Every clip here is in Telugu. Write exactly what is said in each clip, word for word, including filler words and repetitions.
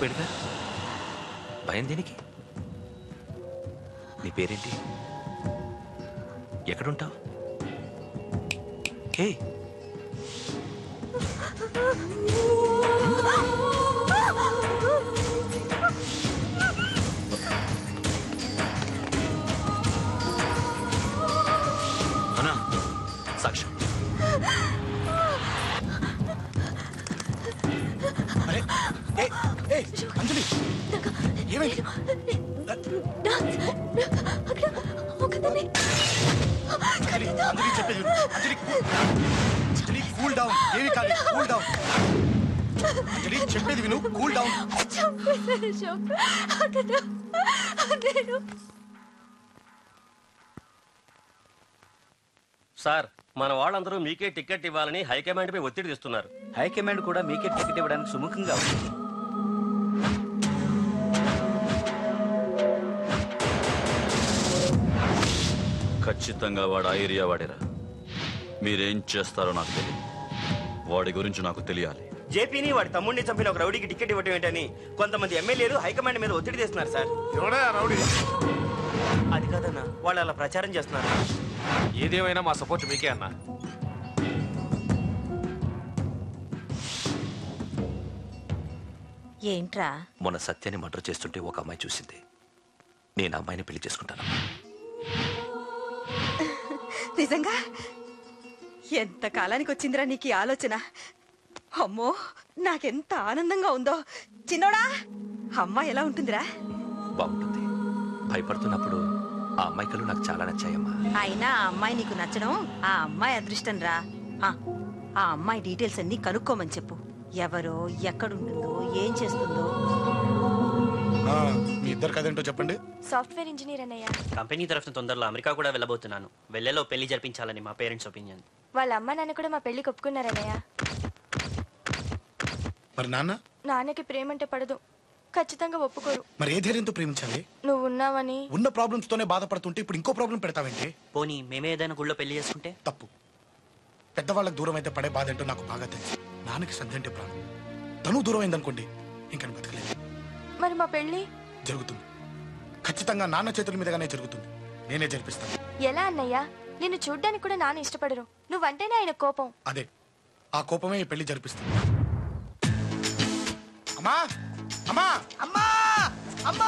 చెప్పాడుగా, భయం దేనికి? నీ పేరేంటి? ఎక్కడుంటావు? హే, అన్నా సాక్ష్యం. అంజలి ఏమైంది? అంజలి చెప్పేది అంజలి అంజలి కూల్ డౌన్. ఏమి కాదు, కూల్ డౌన్. అంజలి చెప్పేది విను, కూల్ డౌన్. సార్, మన వాళ్ళందరూ మీకే టికెట్ ఇవ్వాలని హైకమాండ్ పై ఒత్తిడి తెస్తున్నారు. హైకమాండ్ కూడా మీకే టికెట్ ఇవ్వడానికి సుముఖంగా ఉంది. ఖచ్చితంగా వాడు ఆ ఏరియా వాడేరా. మీరేం చేస్తారో నాకు తెలియదు, వాడి గురించి నాకు తెలియాలి. జేపీని వాడి తమ్ముడిని చంపిన ఒక రౌడీకి టికెట్ ఇవ్వటం ఏంటని కొంతమంది ఎమ్మెల్యేలు హైకమాండ్ మీద ఒత్తిడి తెస్తున్నారు సార్. ఎవడా రౌడీ? అది కాదన్నా, వాళ్ళు అలా ప్రచారం చేస్తున్నారు. ఏదేమైనా మా సపోర్ట్ మీకే అన్నా. ఏంట్రా? మొన్న సత్యాన్ని మర్డర్ చేస్తుంటే ఒక అమ్మాయి చూసింది. నేను అమ్మాయిని పెళ్లి చేసుకుంటాను. నిజంగా? ఎంత కాలానికి వచ్చిందిరా నీకు ఈ ఆలోచన? అమ్మో, నాకెంత ఆనందంగా ఉందో. చిన్నోడా, అమ్మాయి ఎలా ఉంటుందిరా? బాగుంటుంది. భయపడుతున్నప్పుడు ఆ అమ్మాయి కళ్ళు నాకు చాలా నచ్చాయమ్మా. అయినా ఆ అమ్మాయి నీకు నచ్చడం ఆ అమ్మాయి అదృష్టం రా. ఆ అమ్మాయి డీటెయిల్స్ అన్ని కనుక్కోమని చెప్పు. ఎవరో, ఎక్కడుంటుందో, ఏం చేస్తుందో. మీ ఇద్దరు కదేంటో చెప్పండి. సాఫ్ట్వేర్ ఇంజనీర్ అన్నయ్య. కంపెనీ తరఫున తొందరలో అమెరికా కూడా వెళ్ళబోతున్నాను. వెళ్ళేలో పెళ్లి జరిపించాలని మా పేరెంట్స్ ఒపీనియన్. వాళ్ళ అమ్మ నాన్న కూడా మా పెళ్లికి ఒప్పుకున్నారన్నయ్య. మరి నాన్న? నాన్నకి ప్రేమ అంటే పడదు, ఖచ్చితంగా ఒప్పుకోరు. మరి ఏ ధైర్యంతో ప్రేమించాలి? నువ్వు ఉన్నావని. ఉన్న ప్రాబ్లమ్స్ తోనే బాధపడుతుంటే ఇప్పుడు ఇంకో ప్రాబ్లం పెడతావేంటి? పోనీ మేమే ఏదైనా గుళ్ళో పెళ్లి చేసుకుంటే? తప్పు. పెద్దవాళ్ళకి దూరం అయితే పడే బాధ ఏంటో నాకు బాగా తెలుసు. నాన్నకి సంధి అంటే ప్రాణం. తను దూరం అయిందనుకోండి, ఇంకా బతకలేదు. మరి మా పెళ్లి జరుగుతుంది. ఖచ్చితంగా నాన్న చేతుల మీదగానే జరుగుతుంది. నేనే జరిపిస్తాను. ఎలా అన్నయ్య? నిన్ను చూడ్డానికి కూడా నాన్న ఇష్టపడరు, నువ్వంటేనే ఆయన కోపం. అదే, ఆ కోపమే ఈ పెళ్లి జరిపిస్తుంది. అమ్మా అమ్మా అమ్మా అమ్మా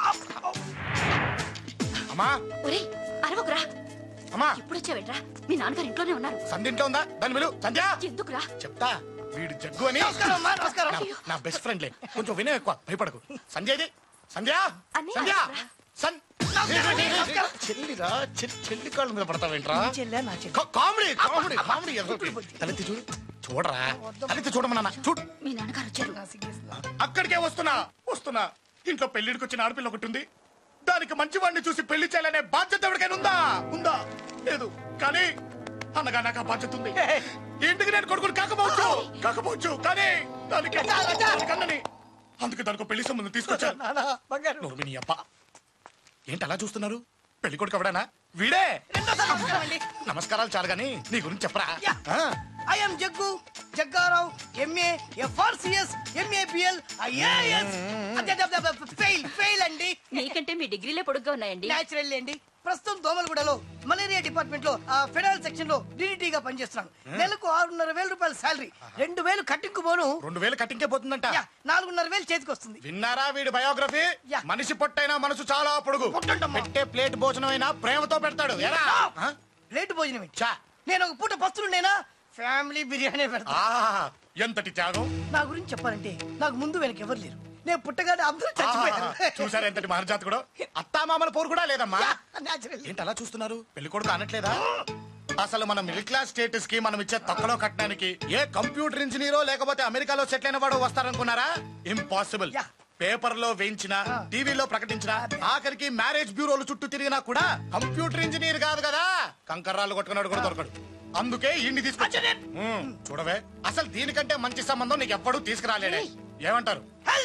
అమ్మా ఒరేయ్, అరవకురా. అమ్మా, ఇప్పుడు వచ్చావేట్రా? మీ నాన్నగారు ఇంట్లోనే ఉన్నారు. సంధ్య ఇంట్లో ఉందా? దాని విలు. సంధ్య ఎందుకురా? చెప్తా. వీడు జగ్గు అని నా బెస్ట్ ఫ్రెండ్లే. కొంచెం వినయం ఎక్కువ, భయపడకు. సంధ్యది. సంధ్య సంధ్య సన్ చెల్లిరా, చెల్లి కాళ్ళ మీద పడతావేంట్రా? Comedy comedy comedy. తలెత్తి చూడు, చూడరా, తలెత్తి చూడమన్నా. చూడు, మీ నాన్నగారు వచ్చారు. అక్కడికే వస్తున్నా వస్తున్నా. ఇంట్లో పెళ్లిడికి వచ్చిన ఆడపిల్ల ఒకటి ఉంది. దానికి మంచి వాడిని చూసి పెళ్లి చేయాలనే బాధ్యత ఎవరికైనా ఉందా? ఉందా? లేదు. కానీ అన్నగా నాకు ఆ బాధ్యత ఉంది. ఇంటికి నేను కొడుకుని కాకపోవచ్చు కాకపోవచ్చు కానీ దానికి కన్నని, అందుకే దానికి పెళ్లి సంబంధం తీసుకొచ్చాను. అబ్బా, ఏంటి అలా చూస్తున్నారు? పెళ్లి కొడుకు ఎవడానా? వీడే. నమస్కారాలు చాలు గాని నీ గురించి చెప్పరా. I'm Jaggu Jaggarao, MA FRCS, MA BL, IAS. Fail fail అండి. నీకంటే మీ డిగ్రీలే పొడుగ్గా ఉన్నాయండి. న్యాచురల్ అండి. ప్రస్తుతం దోమలగూడలో మలేరియా డిపార్ట్మెంట్ లో ఫెడరల్ సెక్షన్ లో డిడిటీగా పనిచేస్తున్నాను. నెలకు ఆరున్నర వేల రూపాయల శాలరీ, రెండు వేలు కట్టింకు పోను. రెండు వేలు కట్టింకే పోతుందంట. నాలుగున్నర వేలు చేతికి వస్తుంది. విన్నారా వీడి బయోగ్రఫీ? మనిషి పొట్టైనా మనసు చాలా పొడుగు. పెట్టే ప్లేట్ భోజనం అయినా ప్రేమతో పెడతాడు. ప్లేట్ భోజనం నేను ఒక పూట పస్తులుండేనా? ఫ్యామిలీ బిర్యానీ పెడతా. ఎంతటి త్యాగం! నా గురించి చెప్పాలంటే నాకు ముందు వెనక ఎవరు లేరు. నేను పుట్టగానే అందరూ చచ్చిపోయారు. చూసారు ఎంతటి మహర్జాత్ కూడా. అత్తామామల పోరు కూడా లేదమ్మా. ఏంటి అలా చూస్తున్నారు? పెళ్లి కొడుకు అనట్లేదా? అసలు మన మిడిల్ క్లాస్ స్టేటస్ కి మనం ఇచ్చే తక్కువ కట్టడానికి ఏ కంప్యూటర్ ఇంజనీరో లేకపోతే అమెరికాలో సెటిల్ అయిన వాడు వస్తారనుకున్నారా? ఇంపాసిబుల్. పేపర్ లో వేయించిన, టీవీలో ప్రకటించిన, ఆఖరికి మ్యారేజ్ బ్యూరోలు చుట్టూ తిరిగినా కూడా కంప్యూటర్ ఇంజనీర్ కాదు కదా, కంకర్రాలు కొట్టుకున్నాడు కూడా దొరకడు. అందుకే ఇండి తీసుకొచ్చా. చూడవే, అసలు దీనికంటే మంచి సంబంధం నీకు ఎప్పుడూ తీసుకురాలేడే. ఏమంటారు?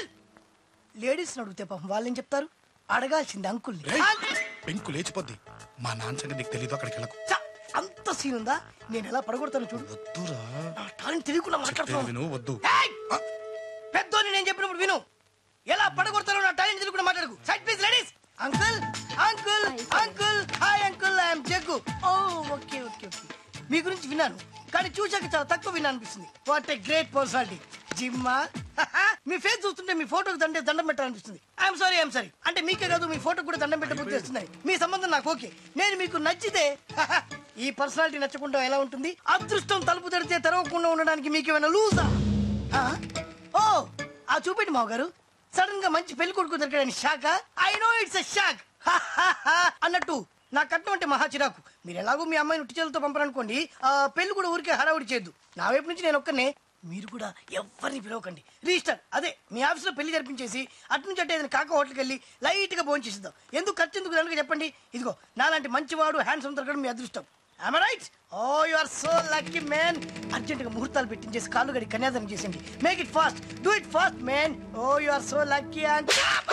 లేడీస్ అడిగితే పాపం వాళ్ళేం చెప్తారు? అడగాల్సింది అంకుల్. పెంకు లేచిపోద్ది. మా నాన్న సంగతి నీకు తెలీదు. అక్కడికి వెళ్ళకు. అంత సీన్ ఉందా? నేను ఎలా పడగొడతాను చూడు. వద్దురా, తెలియకుండా మాట్లాడుతున్నాను. వద్దు. పెద్దోని నేను చెప్పినప్పుడు విను. ఎలా పడగొడతారో నా టాలెంట్ కూడా మాట్లాడకు. Side please ladies. Uncle uncle uncle hi uncle I'm Jaggu. Oh okay okay okay మీ గురించి విన్నాను కానీ చూశాక చాలా తక్కువ విన్నా అనిపిస్తుంది. What a great personality. జిమ్మా మీ ఫేస్ చూస్తుంటే మీ ఫోటోకి దండే దండం పెట్టాలనిపిస్తుంది. ఐఎమ్ సారీ ఐఎమ్ సారీ అంటే మీకే కాదు మీ ఫోటో కూడా దండం పెట్టబుద్ధి చేస్తున్నాయి. మీ సంబంధం నాకు ఓకే. నేను మీకు నచ్చితే ఈ పర్సనాలిటీ నచ్చకుండా ఎలా ఉంటుంది? అదృష్టం తలుపు తెరితే తెరవకుండా ఉండడానికి మీకేమైనా లూజా? ఓ ఆ చూపెట్టి మావ గారు. సడన్ గా మంచి పెళ్లి కొడుకు దొరికాడని shock. I know it's a shock అన్నట్టు నా కట్నం అంటే మహా చిరాకు. మీరు ఎలాగో మీ అమ్మాయిని ఉట్టి చేతులతో పంపరనుకోండి, ఆ పెళ్లి కూడా ఊరికే హడావుడి చేయొద్దు. నా వైపు నుంచి నేను ఒక్కనే, మీరు కూడా ఎవరిని పిలవకండి. రిజిస్టర్ అదే మీ ఆఫీస్లో పెళ్లి జరిపించేసి అటు నుంచి అంటే ఏదైనా కాక హోటల్కి వెళ్ళి లైట్ గా భోజనం చేసిద్దాం. ఎందుకు ఖర్చు ఎందుకు కనుక చెప్పండి. ఇదిగో నాలాంటి మంచివాడు హ్యాండ్సమ్ దొరకడం మీ అదృష్టం. Am I right? Oh, you are so lucky, man. Urgent గా ముహూర్తాలు పెట్టించేసి కాళ్ళు గడి కన్యాదానం చేసింది. Make it fast. Do it fast, man. Oh, you are so lucky and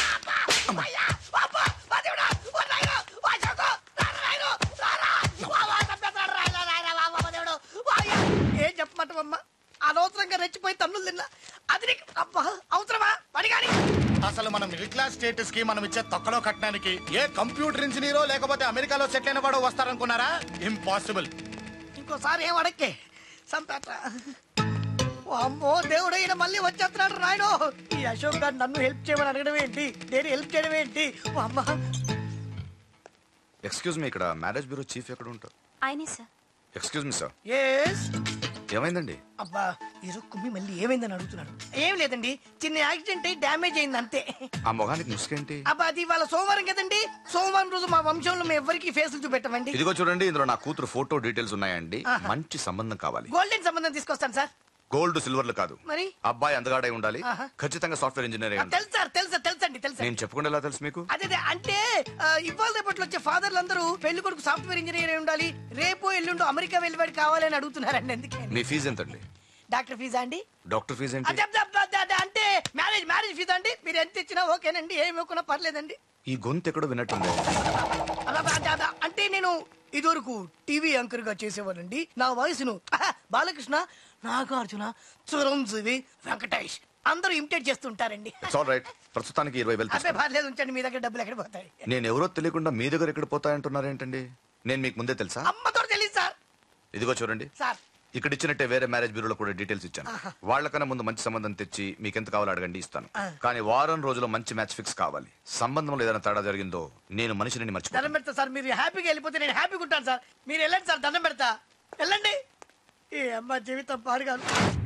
ఏం చెప్పమంటావమ్మా? అనవసరంగా రెచ్చిపోయి తన్నులు తిన్నా. అది నీకు అబ్బా అవసరమా? పని కానీ అసలు మన మిడిల్ క్లాస్ స్టేటస్ కి మనం ఇచ్చే తొక్కలో కట్టడానికి ఏ కంప్యూటర్ ఇంజనీరో లేకపోతే అమెరికాలో సెటిల్ అయిన వాడు వస్తారనుకున్నారా? ఇంపాసిబుల్. ఇంకోసారి ఏం అడక్కే సంపేట. అమ్మో దేవుడు ఈయన మళ్ళీ వచ్చేస్తున్నాడు రాయడు. ఈ అశోక్ గారు నన్ను హెల్ప్ చేయమని అడగడం ఏంటి, నేను హెల్ప్ చేయడం ఏంటి? అమ్మా ఎక్స్క్యూజ్ మీ, ఇక్కడ మ్యారేజ్ బ్యూరో చీఫ్ ఎక్కడ ఉంటారు? ఆయనే sir. Excuse me sir. Yes. ఏమైందండి? అబ్బా ఈరోజు కుమ్మి మళ్ళీ ఏమైందని అడుగుతున్నాడు. ఏం లేదండి, చిన్న యాక్సిడెంట్ అయి డ్యామేజ్ అయింది అంతే. ఆ మొగానికి ముసుకేంటి? అబ్బా అది ఇవాళ సోమవారం కదండి. సోమవారం రోజు మా వంశంలో మేము ఎవరికి ఫేసులు చూపెట్టమండి. ఇదిగో చూడండి, ఇందులో నా కూతురు ఫోటో డీటెయిల్స్ ఉన్నాయండి. మంచి సంబంధం కావాలి. గోల్డెన్ సంబంధం తీసుకొస్తాను సార్. గోల్డ్ సిల్వర్లు కాదు, మరి అబ్బాయి అందగాడై ఉండాలి. ఖచ్చితంగా సాఫ్ట్వేర్ ఇంజనీర్ అయి ఉండాలి. తెలుసు సార్, తెలుసా తెలుసండి తెలుసా. నేను చెప్పకుండా ఎలా తెలుసు మీకు? అదే అంటే ఇవాళ రేపట్లో వచ్చే ఫాదర్లు అందరూ పెళ్లి కొడుకు సాఫ్ట్వేర్ ఇంజనీర్ అయి ఉండాలి, రేపు ఎల్లుండు అమెరికా వెళ్ళివాడు కావాలని అడుగుతున్నారండి. ఎందుకే? మీ ఫీజు ఎంతండి? డాక్టర్ ఫీజా అండి? డాక్టర్ ఫీజు ఏంటి? అదే, అదే, అదే, అదే, అంటే మ్యారేజ్ మ్యారేజ్ ఫీజా అండి? మీరు ఎంత ఇచ్చినా ఓకేనండి, ఏమి ఇవ్వకున్నా పర్లేదండి. ఈ గొంతు ఎక్కడో విన్నట్టుంది. అలా, అదే, అదే, అంటే నేను ఇదివరకు టీవీ యాంకర్ గా చేసేవాడండి. నా వయసును ఆహా, బాలకృష్ణ, నాగార్జున, చిరంజీవి, వెంకటేష్ అందరూ ఇమిటేట్ చేస్తుంటారండి. రైట్, ప్రస్తుతానికి ఇరవై వేలు అదే పర్లేదు, ఉంచండి. మీ దగ్గర డబ్బులు ఎక్కడ పోతాయి? నేను ఎవరో తెలియకుండా మీ దగ్గర ఎక్కడ పోతాయంటున్నారేంటండి? నేను మీకు ముందే తెలుసా? అమ్మతో తెలియదు సార్. ఇదిగో చూడండి సార్, ఇక్కడ ఇచ్చినట్టే వేరే మ్యారేజ్ బ్యూరోలో కూడా డీటెయిల్స్ ఇచ్చాను. వాళ్ళకన్నా ముందు మంచి సంబంధం తెచ్చి మీకు ఎంత కావాలో అడగండి, ఇస్తాను. కానీ వారం రోజుల్లో మంచి మ్యాచ్ ఫిక్స్ కావాలి. సంబంధంలో ఏదైనా తేడా జరిగిందో నేను మనిషిని మర్చిపోతాను. దండం పెడతా సార్. మీరు హ్యాపీగా వెళ్ళిపోతే నేను హ్యాపీగా ఉంటాను సార్. మీరు వెళ్ళండి సార్, దండం పెడతా. వెళ్ళండి. ఏ అమ్మ జీవితం పాడుగాను.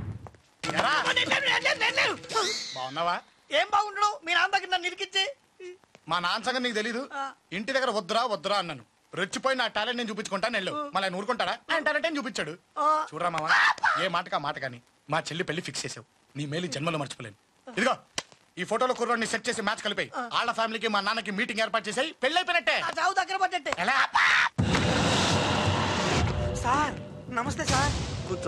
బాగున్నావా? ఏం బాగుండడం? మీ నాన్న దగ్గర నన్ను ఇరికిచ్చి. మా నాన్న సంగతి నీకు తెలీదు. ఇంటి దగ్గర వద్దురా వద్దురా అన్నాను. రెచ్చిపోయి నా టాలెంట్ నేను చూపించుకుంటాను వెళ్ళు. మళ్ళీ ఆయన ఊరుకుంటాడా? ఆయన టాలెంట్ అని చూపించాడు. చూడరా మామ, ఏ మాటకా మాట కానీ మా చెల్లి పెళ్లి ఫిక్స్ చేసావు. నీ మేలు జన్మలో మర్చిపోలేను. ఇదిగో ఈ ఫోటోలో కుర్రోడిని సెట్ చేసి మ్యాచ్ కలిపాయి. వాళ్ళ ఫ్యామిలీకి మా నాన్నకి మీటింగ్ ఏర్పాటు చేసాయి. పెళ్లి అయిపోయినట్టే. చావు దగ్గర పడ్డట్టే. ఎలా? సార్ నమస్తే సార్. కూర్చో.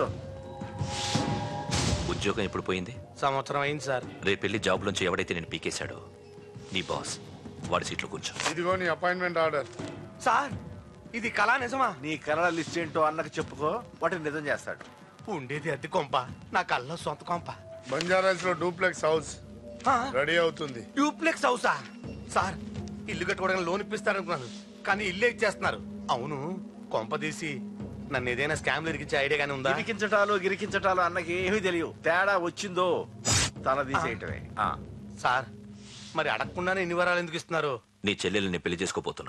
ఉద్యోగం ఎప్పుడు పోయింది? సంవత్సరం అయింది సార్. రేపెళ్ళి జాబ్ నుంచి ఎవడైతే నేను పీకేశాడో నీ బాస్ వాడి సీట్లో కూర్చో. ఇదిగో నీ అపాయింట్మెంట్ ఆర్డర్. సార్ ఇది కళా నిజమా? నీ కళ లిస్ట్ ఏంటో అన్నకు చెప్పుకో, వాటిని నిజం చేస్తాడు. ఉండేది అద్దె కొంప, నా కళ్ళలో సొంత కొంప. బంజారాస్ లో డూప్లెక్స్ హౌస్ రెడీ అవుతుంది. డూప్లెక్స్ హౌసా? సార్ ఇల్లు కట్టుకోవడానికి లోన్ ఇప్పిస్తారనుకున్నాను, కానీ ఇల్లే ఇచ్చేస్తున్నారు. అవును, కొంప తీసి నన్ను ఏదైనా స్కామ్ ఇరికించే ఐడియా గానీ ఉందా? గిరికించటాలు గిరికించటాలు అన్నకి ఏమీ తెలియవు. తేడా వచ్చిందో తల తీసేయటమే. సార్ మరి అడగకుండానే ఇన్ని వరాలు ఎందుకు ఇస్తున్నారు? నీ చెల్లెల్ని పెళ్లి చేసుకోపోతున్నా.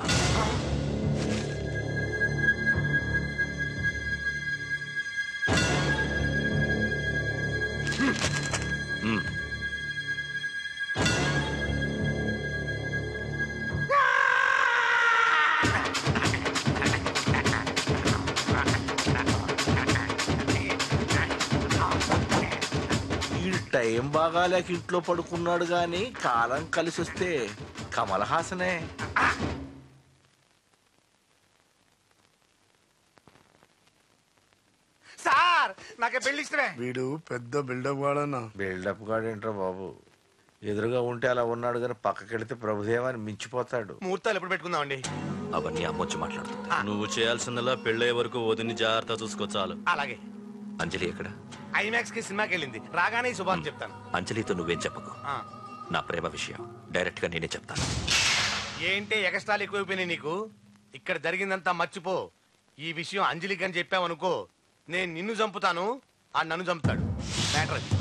టైం బాగాలేక ఇంట్లో పడుకున్నాడు గాని కాలం కలిసి వస్తే కమల్ హాసనే. సార్ నాకే పెళ్లి ఇష్టమే. వీడు పెద్ద బిల్డప్ వాడన్నా. బిల్డప్ గాడేంట్రా బాబు, ఎదురుగా ఉంటే అలా ఉన్నాడు కానీ పక్కకెడితే ప్రభుదేవాన్ని మించిపోతాడు. ముహూర్తాలు ఎప్పుడు పెట్టుకుందామండి? అవన్నీ అమ్మొచ్చి మాట్లాడుతుంది. నువ్వు చేయాల్సిందలా పెళ్ళే వరకు వదిని జాగ్రత్త చూసుకో చాలు. అలాగే. అంజలి ఎక్కడ? ఐమాక్స్ కి సినిమాకి వెళ్ళింది, రాగానే శుభాన్ని చెప్తాను. అంజలితో నువ్వేం చెప్పకు. నా ప్రేమ విషయం డైరెక్ట్ గా నేనే చెప్తాను. ఏంటి ఎగస్ట్రాలు ఎక్కువైపోయినాయి నీకు? ఇక్కడ జరిగిందంతా మర్చిపో. ఈ విషయం అంజలికి అని చెప్పావనుకో, నేను నిన్ను చంపుతాను, ఆ నన్ను చంపుతాడు. మ్యాటర్ అది.